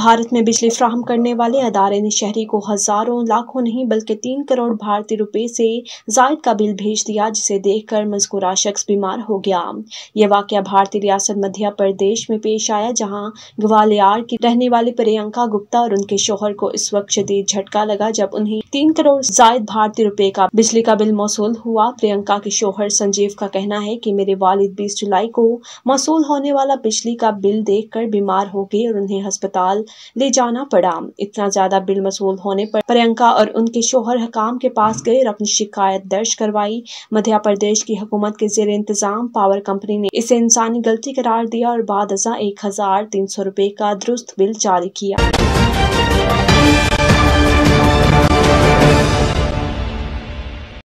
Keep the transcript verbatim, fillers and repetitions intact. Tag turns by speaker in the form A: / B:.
A: भारत में बिजली फ्राहम करने वाले अदारे ने शहरी को हजारों लाखों नहीं बल्कि तीन करोड़ भारतीय रुपए से जायद का बिल भेज दिया, जिसे देखकर मज़कूरा शख्स बीमार हो गया। यह वाकया भारतीय रियासत मध्य प्रदेश में पेश आया, जहां ग्वालियर की रहने वाली प्रियंका गुप्ता और उनके शौहर को इस वक्त शदीद झटका लगा जब उन्हें तीन करोड़ जायद भारतीय रुपए का बिजली का बिल मौसूल हुआ। प्रियंका के शौहर संजीव का कहना है कि मेरे वालिद बीस जुलाई को मौसूल होने वाला बिजली का बिल देखकर बीमार हो गए और उन्हें अस्पताल ले जाना पड़ा। इतना ज्यादा बिल मसूल होने पर प्रियंका और उनके शौहर हकाम के पास गए और अपनी शिकायत दर्ज करवाई। मध्य प्रदेश की हुकूमत के जेर इंतजाम पावर कंपनी ने इसे इंसानी गलती करार दिया और बाद अज़ां एक हजार तीन सौ रुपए का दुरुस्त बिल जारी किया।